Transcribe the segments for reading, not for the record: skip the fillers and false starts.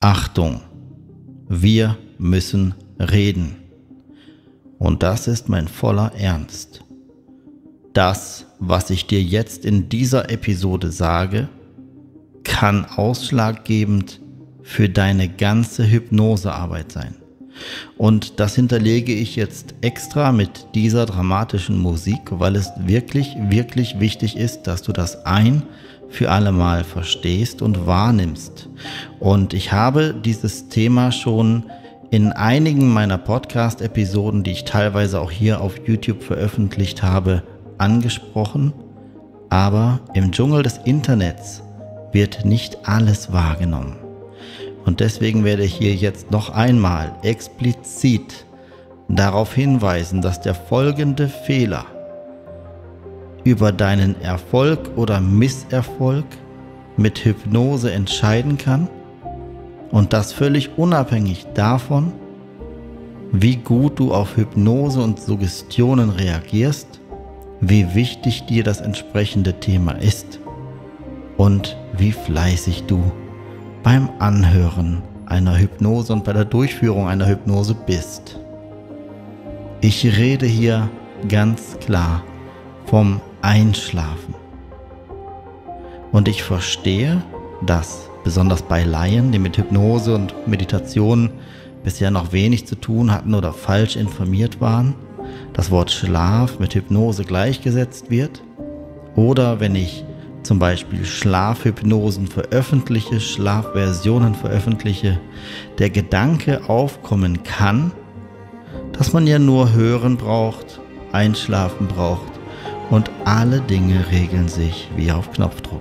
Achtung, wir müssen reden. Und das ist mein voller Ernst. Das, was ich dir jetzt in dieser Episode sage, kann ausschlaggebend für deine ganze Hypnosearbeit sein. Und das hinterlege ich jetzt extra mit dieser dramatischen Musik, weil es wirklich, wirklich wichtig ist, dass du das ein für alle Mal verstehst und wahrnimmst. Und ich habe dieses Thema schon in einigen meiner Podcast-Episoden, die ich teilweise auch hier auf YouTube veröffentlicht habe, angesprochen. Aber im Dschungel des Internets wird nicht alles wahrgenommen. Und deswegen werde ich hier jetzt noch einmal explizit darauf hinweisen, dass der folgende Fehler über deinen Erfolg oder Misserfolg mit Hypnose entscheiden kann und das völlig unabhängig davon, wie gut du auf Hypnose und Suggestionen reagierst, wie wichtig dir das entsprechende Thema ist und wie fleißig du beim Anhören einer Hypnose und bei der Durchführung einer Hypnose bist. Ich rede hier ganz klar vom Einschlafen. Und ich verstehe, dass besonders bei Laien, die mit Hypnose und Meditation bisher noch wenig zu tun hatten oder falsch informiert waren, das Wort Schlaf mit Hypnose gleichgesetzt wird. Oder wenn ich zum Beispiel Schlafhypnosen veröffentliche, Schlafversionen veröffentliche, der Gedanke aufkommen kann, dass man ja nur hören braucht, einschlafen braucht und alle Dinge regeln sich wie auf Knopfdruck.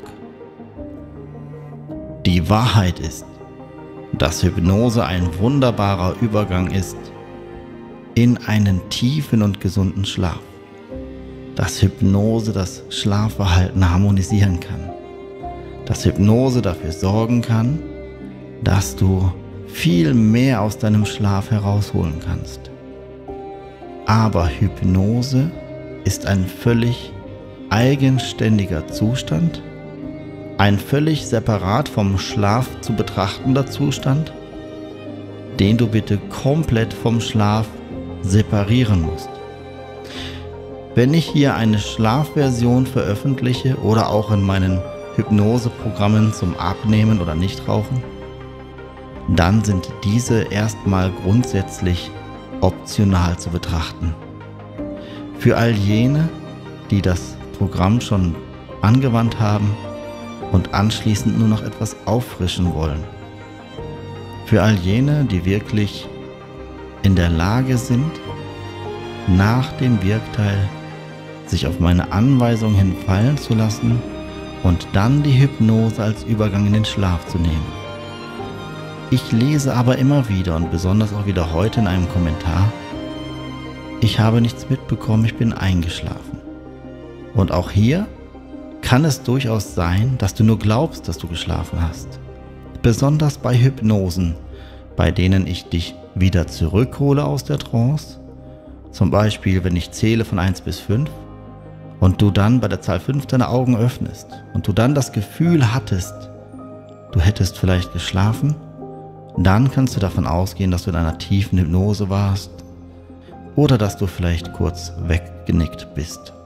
Die Wahrheit ist, dass Hypnose ein wunderbarer Übergang ist in einen tiefen und gesunden Schlaf. Dass Hypnose das Schlafverhalten harmonisieren kann. Dass Hypnose dafür sorgen kann, dass du viel mehr aus deinem Schlaf herausholen kannst. Aber Hypnose ist ein völlig eigenständiger Zustand, ein völlig separat vom Schlaf zu betrachtender Zustand, den du bitte komplett vom Schlaf separieren musst. Wenn ich hier eine Schlafversion veröffentliche oder auch in meinen Hypnoseprogrammen zum Abnehmen oder Nichtrauchen, dann sind diese erstmal grundsätzlich optional zu betrachten. Für all jene, die das Programm schon angewandt haben und anschließend nur noch etwas auffrischen wollen. Für all jene, die wirklich in der Lage sind, nach dem Wirkteil sich auf meine Anweisung hin fallen zu lassen und dann die Hypnose als Übergang in den Schlaf zu nehmen. Ich lese aber immer wieder und besonders auch wieder heute in einem Kommentar: Ich habe nichts mitbekommen, ich bin eingeschlafen. Und auch hier kann es durchaus sein, dass du nur glaubst, dass du geschlafen hast. Besonders bei Hypnosen, bei denen ich dich wieder zurückhole aus der Trance. Zum Beispiel, wenn ich zähle von 1 bis 5 und du dann bei der Zahl 5 deine Augen öffnest und du dann das Gefühl hattest, du hättest vielleicht geschlafen, dann kannst du davon ausgehen, dass du in einer tiefen Hypnose warst oder dass du vielleicht kurz weggenickt bist.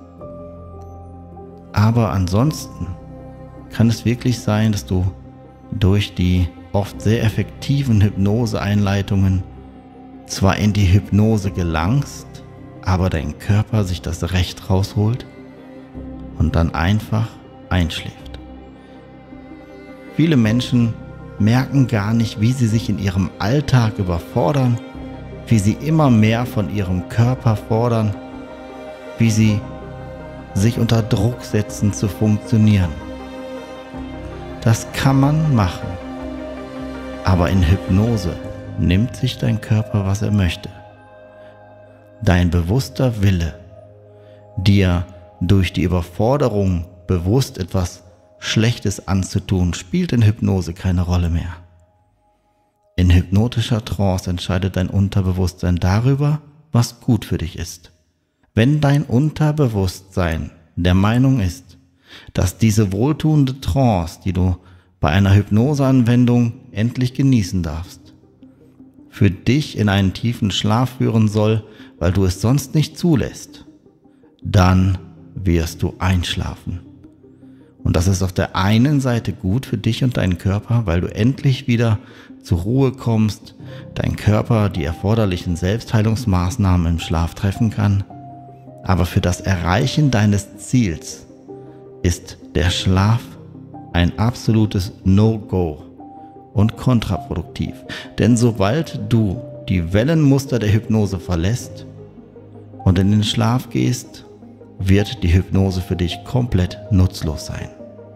Aber ansonsten kann es wirklich sein, dass du durch die oft sehr effektiven Hypnoseeinleitungen zwar in die Hypnose gelangst, aber dein Körper sich das Recht rausholt und dann einfach einschläft. Viele Menschen merken gar nicht, wie sie sich in ihrem Alltag überfordern, wie sie immer mehr von ihrem Körper fordern, wie sie sich unter Druck setzen zu funktionieren. Das kann man machen, aber in Hypnose nimmt sich dein Körper, was er möchte. Dein bewusster Wille, dir durch die Überforderung bewusst etwas Schlechtes anzutun, spielt in Hypnose keine Rolle mehr. In hypnotischer Trance entscheidet dein Unterbewusstsein darüber, was gut für dich ist. Wenn dein Unterbewusstsein der Meinung ist, dass diese wohltuende Trance, die du bei einer Hypnoseanwendung endlich genießen darfst, für dich in einen tiefen Schlaf führen soll, weil du es sonst nicht zulässt, dann wirst du einschlafen. Und das ist auf der einen Seite gut für dich und deinen Körper, weil du endlich wieder zur Ruhe kommst, dein Körper die erforderlichen Selbstheilungsmaßnahmen im Schlaf treffen kann. Aber für das Erreichen deines Ziels ist der Schlaf ein absolutes No-Go und kontraproduktiv. Denn sobald du die Wellenmuster der Hypnose verlässt und in den Schlaf gehst, wird die Hypnose für dich komplett nutzlos sein.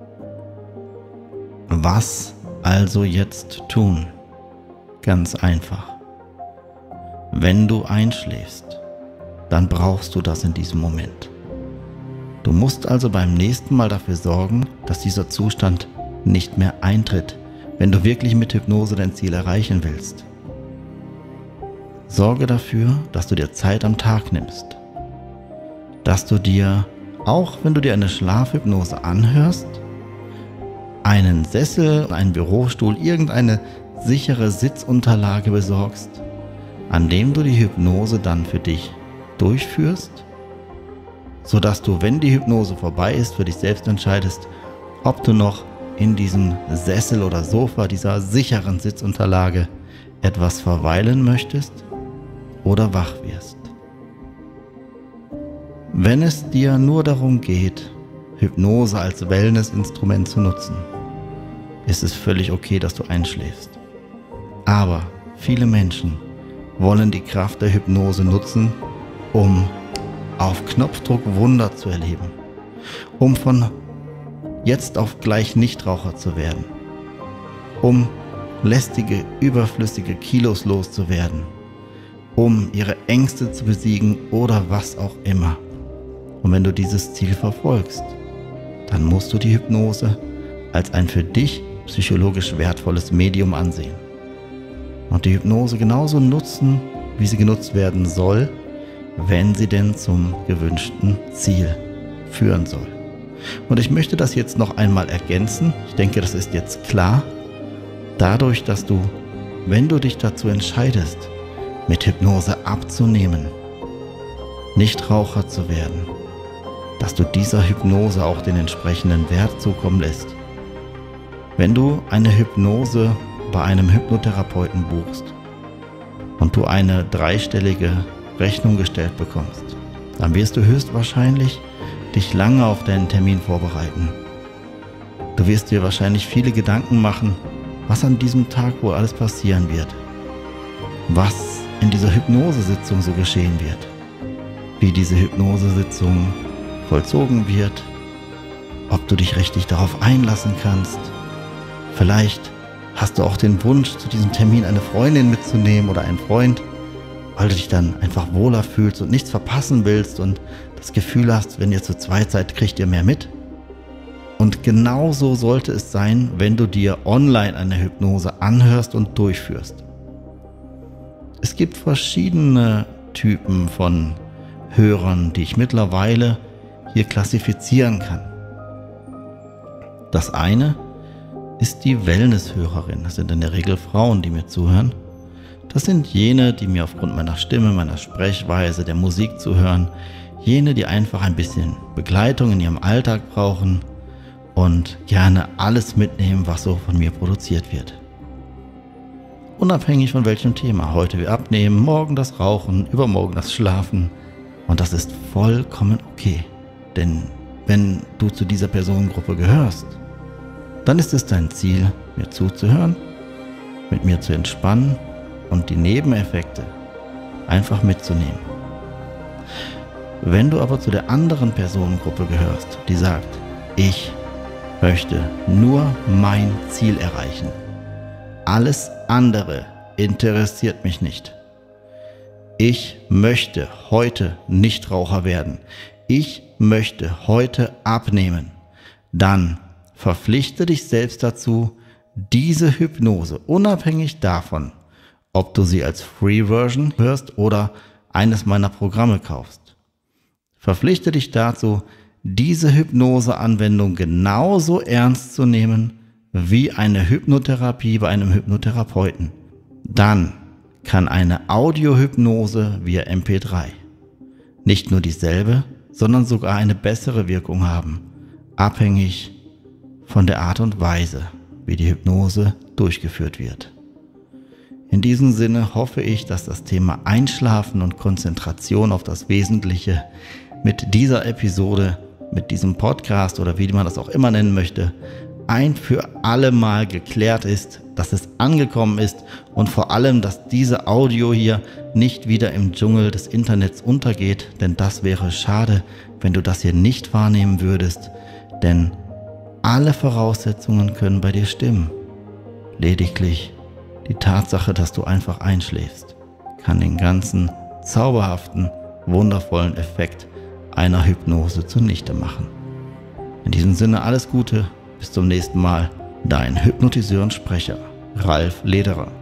Was also jetzt tun? Ganz einfach. Wenn du einschläfst, dann brauchst du das in diesem Moment. Du musst also beim nächsten Mal dafür sorgen, dass dieser Zustand nicht mehr eintritt, wenn du wirklich mit Hypnose dein Ziel erreichen willst. Sorge dafür, dass du dir Zeit am Tag nimmst. Dass du dir, auch wenn du dir eine Schlafhypnose anhörst, einen Sessel, einen Bürostuhl, irgendeine sichere Sitzunterlage besorgst, an dem du die Hypnose dann für dich durchführst, sodass du, wenn die Hypnose vorbei ist, für dich selbst entscheidest, ob du noch in diesem Sessel oder Sofa, dieser sicheren Sitzunterlage, etwas verweilen möchtest oder wach wirst. Wenn es dir nur darum geht, Hypnose als Wellnessinstrument zu nutzen, ist es völlig okay, dass du einschläfst. Aber viele Menschen wollen die Kraft der Hypnose nutzen, um auf Knopfdruck Wunder zu erleben, um von jetzt auf gleich Nichtraucher zu werden, um lästige, überflüssige Kilos loszuwerden, um ihre Ängste zu besiegen oder was auch immer. Und wenn du dieses Ziel verfolgst, dann musst du die Hypnose als ein für dich psychologisch wertvolles Medium ansehen und die Hypnose genauso nutzen, wie sie genutzt werden soll, wenn sie denn zum gewünschten Ziel führen soll. Und ich möchte das jetzt noch einmal ergänzen. Ich denke, das ist jetzt klar. Dadurch, dass du, wenn du dich dazu entscheidest, mit Hypnose abzunehmen, Nichtraucher zu werden, dass du dieser Hypnose auch den entsprechenden Wert zukommen lässt. Wenn du eine Hypnose bei einem Hypnotherapeuten buchst und du eine dreistellige Rechnung gestellt bekommst, dann wirst du höchstwahrscheinlich dich lange auf deinen Termin vorbereiten. Du wirst dir wahrscheinlich viele Gedanken machen, was an diesem Tag wohl alles passieren wird, was in dieser Hypnosesitzung so geschehen wird, wie diese Hypnosesitzung vollzogen wird, ob du dich richtig darauf einlassen kannst. Vielleicht hast du auch den Wunsch, zu diesem Termin eine Freundin mitzunehmen oder einen Freund, weil du dich dann einfach wohler fühlst und nichts verpassen willst und das Gefühl hast, wenn ihr zu zweit seid, kriegt ihr mehr mit. Und genauso sollte es sein, wenn du dir online eine Hypnose anhörst und durchführst. Es gibt verschiedene Typen von Hörern, die ich mittlerweile hier klassifizieren kann. Das eine ist die Wellnesshörerin. Das sind in der Regel Frauen, die mir zuhören. Das sind jene, die mir aufgrund meiner Stimme, meiner Sprechweise, der Musik zuhören. Jene, die einfach ein bisschen Begleitung in ihrem Alltag brauchen und gerne alles mitnehmen, was so von mir produziert wird. Unabhängig von welchem Thema. Heute wir abnehmen, morgen das Rauchen, übermorgen das Schlafen. Und das ist vollkommen okay. Denn wenn du zu dieser Personengruppe gehörst, dann ist es dein Ziel, mir zuzuhören, mit mir zu entspannen und die Nebeneffekte einfach mitzunehmen. Wenn du aber zu der anderen Personengruppe gehörst, die sagt, ich möchte nur mein Ziel erreichen, alles andere interessiert mich nicht. Ich möchte heute Nichtraucher werden. Ich möchte heute abnehmen. Dann verpflichte dich selbst dazu, diese Hypnose, unabhängig davon, ob du sie als Free-Version hörst oder eines meiner Programme kaufst. Verpflichte dich dazu, diese Hypnose-Anwendung genauso ernst zu nehmen, wie eine Hypnotherapie bei einem Hypnotherapeuten, dann kann eine Audiohypnose via MP3 nicht nur dieselbe, sondern sogar eine bessere Wirkung haben, abhängig von der Art und Weise, wie die Hypnose durchgeführt wird. In diesem Sinne hoffe ich, dass das Thema Einschlafen und Konzentration auf das Wesentliche mit dieser Episode, mit diesem Podcast oder wie man das auch immer nennen möchte, ein für alle Mal geklärt ist, dass es angekommen ist und vor allem, dass diese Audio hier nicht wieder im Dschungel des Internets untergeht, denn das wäre schade, wenn du das hier nicht wahrnehmen würdest, denn alle Voraussetzungen können bei dir stimmen. Lediglich die Tatsache, dass du einfach einschläfst, kann den ganzen zauberhaften, wundervollen Effekt einer Hypnose zunichte machen. In diesem Sinne alles Gute, bis zum nächsten Mal, dein Hypnotiseur und Sprecher, Ralf Lederer.